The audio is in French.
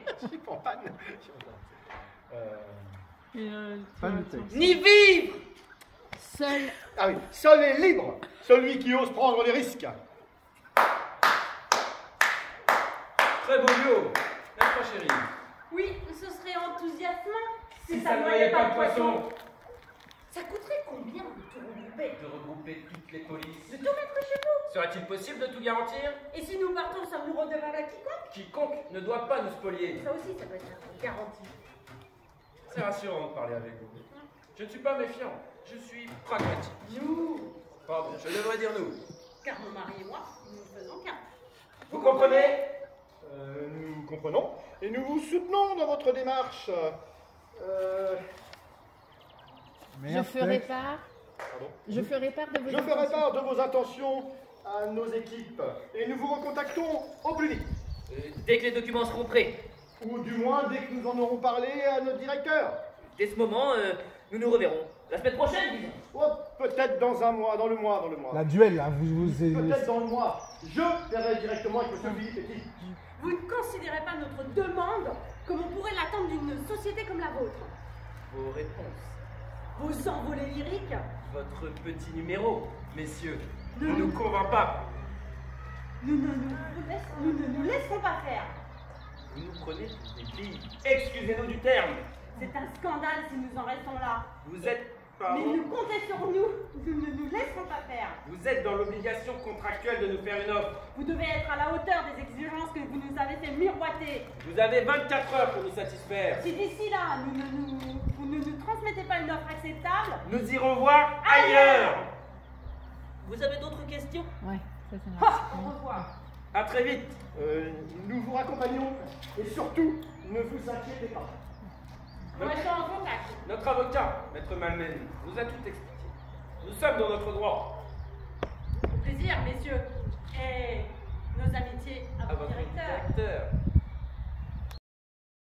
Je suis pas en panne. Ni vivre. Seul. Ah oui, seul est libre, celui qui ose prendre les risques. Très beau duo, n'est-ce pas chérie? Oui, ce serait enthousiasmant Si ça noyait pas le poisson. Ça coûterait combien de tout regrouper? De regrouper toutes les polices. De tout mettre chez vous? Serait-il possible de tout garantir? Et si nous partons, sommes-nous redevables à quiconque? Quiconque ne doit pas nous spolier. Ça aussi, ça doit être une garantie. C'est rassurant de parler avec vous. Je ne suis pas méfiant, je suis pragmatique. Nous, Pardon, je devrais dire nous. car mon mari et moi, nous ne faisons qu'un. Vous comprenez? Nous comprenons et nous vous soutenons dans votre démarche. Je ferai part. Pardon. Je ferai part de vos Je ferai part de vos intentions à nos équipes et nous vous recontactons au plus vite. Dès que les documents seront prêts. Ou du moins dès que nous en aurons parlé à notre directeur. Dès ce moment, nous nous reverrons. La semaine prochaine, disons. Oh, peut-être dans un mois, dans le mois. La duel, là, vous Peut-être dans le mois. Je verrai directement avec M. Philippe et qui. Vous ne considérez pas notre demande comme on pourrait l'attendre d'une société comme la vôtre? Vos réponses. Vos envolées lyriques? Votre petit numéro, messieurs, Non. ne nous convainc pas. Nous ne nous laisserons pas faire. Vous nous prenez pour des billes. Excusez-nous du terme. C'est un scandale si nous en restons là. Vous êtes, Mais pardon, nous comptez sur nous. Nous ne nous laisserons pas faire. vous êtes dans l'obligation contractuelle de nous faire une offre. Vous devez être à la hauteur des exigences que vous nous avez fait miroiter. Vous avez 24 heures pour nous satisfaire. Si d'ici là, vous ne nous transmettez pas une offre acceptable, Nous irons voir ailleurs. Vous avez d'autres questions? Ouais, ça marche. au revoir. À très vite. Nous vous raccompagnons et surtout, ne vous inquiétez pas. On reste en contact. Notre avocat, Maître Malmen, nous a tout expliqué. Nous sommes dans notre droit. Au plaisir, messieurs. Et